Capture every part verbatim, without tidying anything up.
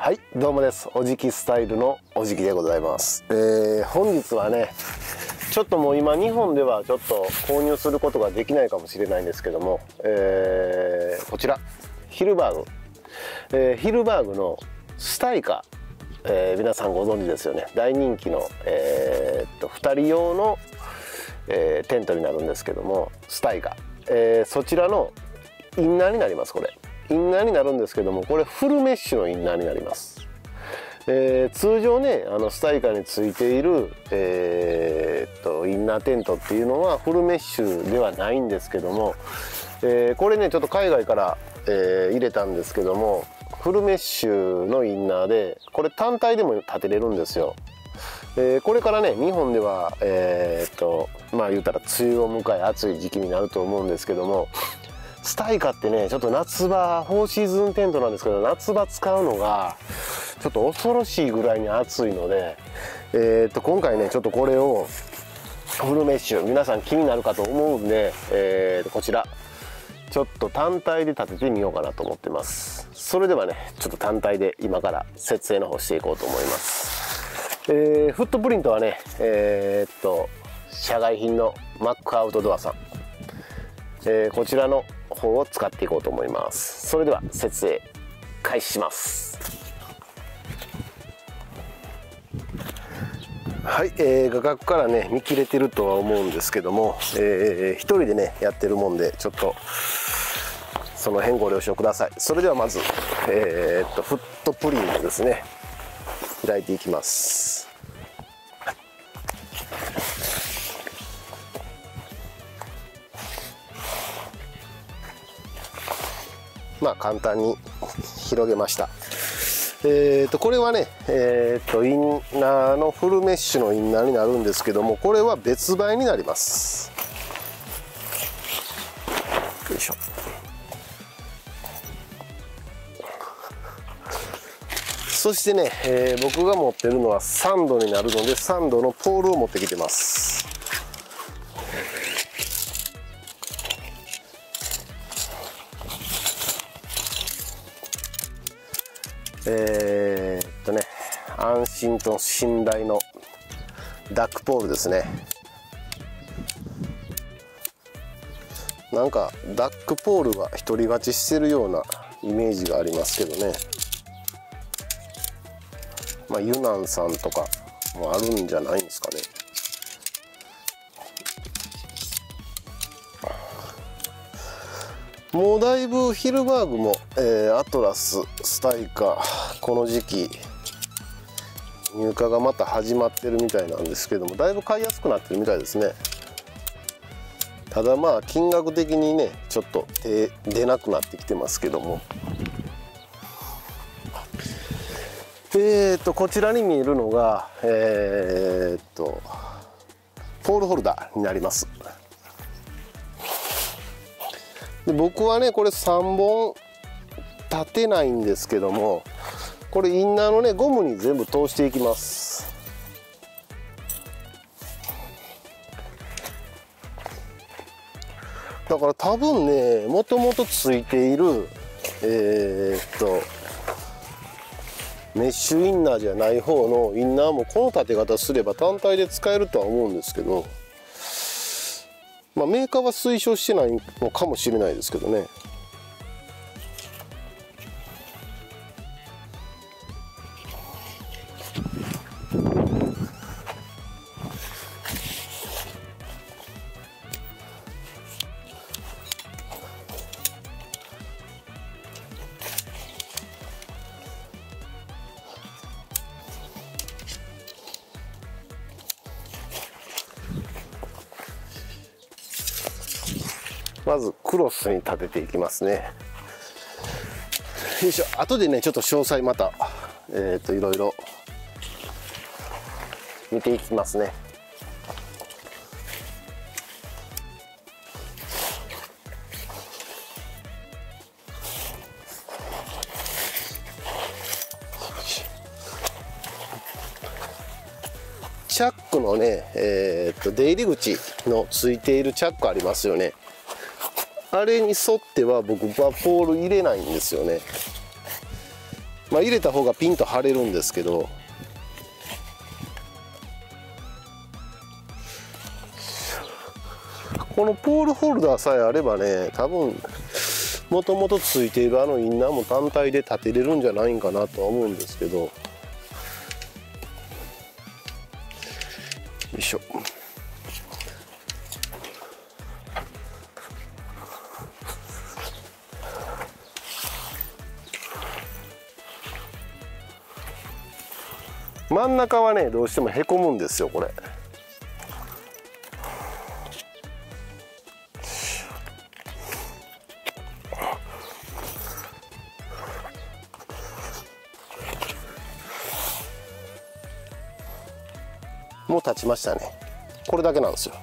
はい、どうもです。おじきスタイルのおじきでございます。えー、本日はね、ちょっともう今日本ではちょっと購入することができないかもしれないんですけども、えー、こちらヒルバーグ、えー、ヒルバーグのスタイカ、えー、皆さんご存知ですよね。大人気の、えー、っとふたり用の、えー、テントになるんですけども、スタイカ、えー、そちらのインナーになります。これインナーになるんですけども、これフルメッシュのインナーになります。えー、通常ね、あのスタイカについている、えー、っとインナーテントっていうのはフルメッシュではないんですけども、えー、これねちょっと海外から、えー、入れたんですけども、フルメッシュのインナーで、これ単体でも立てれるんですよ。えー、これからね日本ではえー、っとまあ言うたら梅雨を迎え暑い時期になると思うんですけども、スタイカってねちょっと夏場フォーシーズンテントなんですけど、夏場使うのがちょっと恐ろしいぐらいに暑いので、えー、っと今回ねちょっとこれをフルメッシュ皆さん気になるかと思うんで、えー、っとこちらちょっと単体で立ててみようかなと思ってます。それではねちょっと単体で今から設営の方していこうと思います。えー、フットプリントはねえー、っと社外品のマックアウトドアさん、えー、こちらの方を使っていこうと思います。それでは設営開始します。はい、えー、画角からね見切れてるとは思うんですけども、えー、一人でねやってるもんでちょっとその辺ご了承ください。それではまず、えー、っとフットプリントですね、開いていきます。まあ簡単に広げました。えーとこれはね、えーとインナーのフルメッシュのインナーになるんですけども、これは別売になります。よいしょ。そしてね、えー、僕が持ってるのはさんどになるので、さんどのポールを持ってきてます。えー、っとね安心と信頼のダックポールですね。なんかダックポールは独り勝ちしてるようなイメージがありますけどね。まあユナンさんとかもあるんじゃないんですかね。もうだいぶヒルバーグも、えー、アトラス、スタイカ、この時期入荷がまた始まってるみたいなんですけども、だいぶ買いやすくなってるみたいですね。ただまあ金額的にねちょっと手出なくなってきてますけども、えーとこちらに見えるのがえーとポールホルダーになります。で僕はねこれさんぼん立てないんですけども、これインナーのねゴムに全部通していきます。だから多分ねもともとついているえー、っとメッシュインナーじゃない方のインナーもこの立て方すれば単体で使えるとは思うんですけど、まあ、メーカーは推奨してないのかもしれないですけどね。まずクロスに立てていきますね。よいしょ。後でねちょっと詳細またえっといろいろ見ていきますね。チャックのね、えー、っと出入り口のついているチャックありますよね。あれに沿っては僕はポール入れないんですよね。 まあ入れた方がピンと張れるんですけど、このポールホルダーさえあればね、多分もともとついているあのインナーも単体で立てれるんじゃないんかなとは思うんですけど。よいしょ。真ん中はねどうしてもへこむんですよこれ。もう立ちましたね。これだけなんですよ。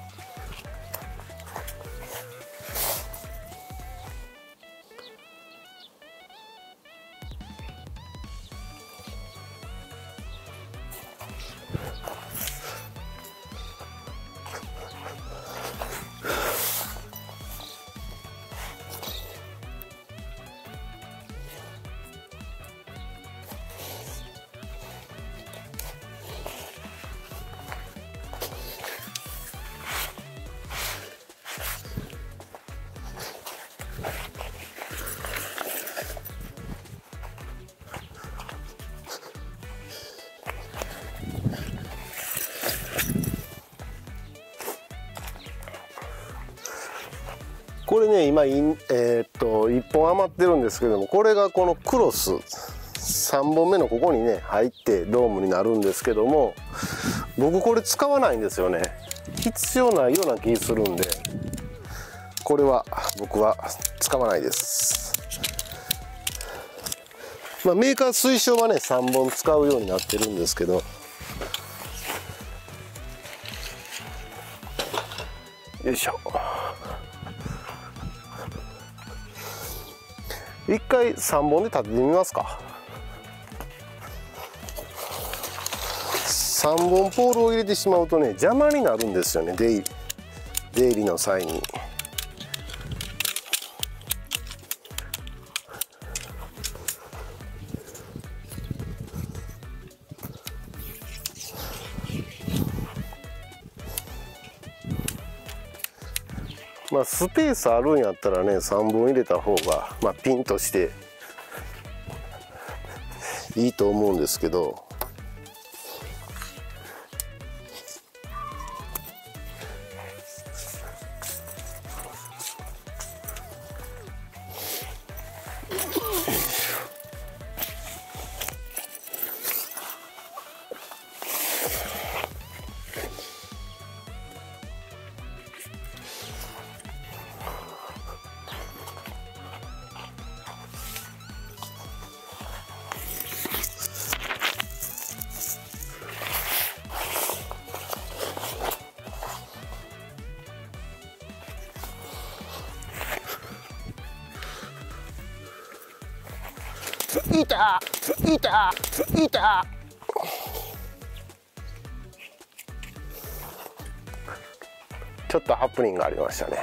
これね今イン、えー、っといっぽん余ってるんですけども、これがこのクロスさんぼんめのここにね入ってドームになるんですけども、僕これ使わないんですよね。必要ないような気するんで、これは僕は使わないです。まあ、メーカー推奨はねさんぼん使うようになってるんですけど、よいしょ。一回さんぼんで立ててみますか。さんぼんポールを入れてしまうとね邪魔になるんですよね、出入り出入りの際に。まあスペースあるんやったらねさんぼん入れた方が、まあ、ピンとしていいと思うんですけど、いたいたいた。ちょっとハプニングがありましたね。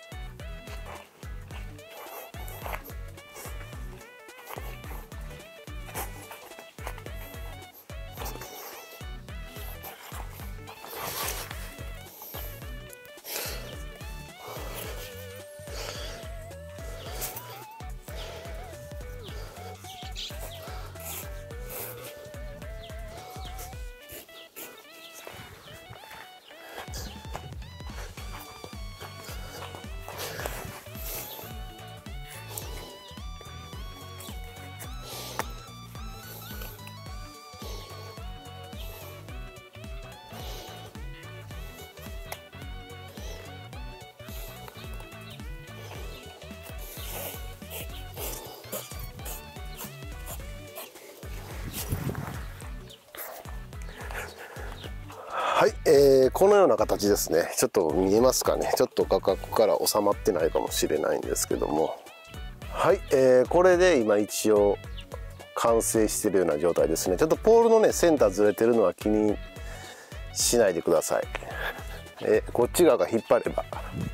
はい、えー、このような形ですね。ちょっと見えますかね。ちょっと画角から収まってないかもしれないんですけども、はい、えー、これで今一応完成してるような状態ですね。ちょっとポールのねセンターずれてるのは気にしないでください。えこっち側が引っ張れば、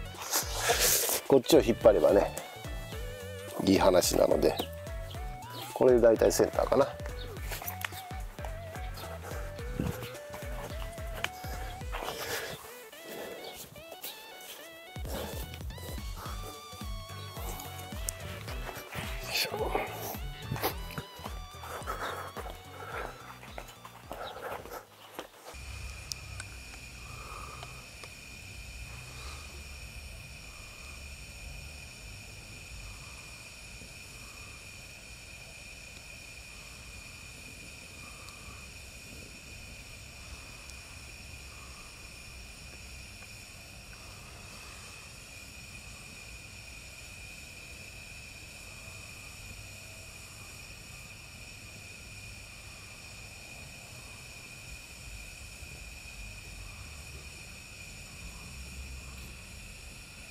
こっちを引っ張ればねいい話なので。 これで大体センターかな。